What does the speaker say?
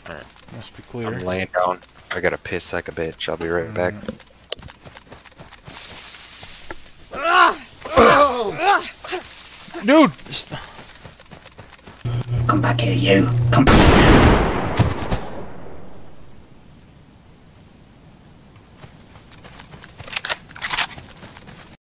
Alright. Must be clear. I'm laying down. I gotta piss like a bitch. I'll be right back. Dude! Come back here, you. Come back here.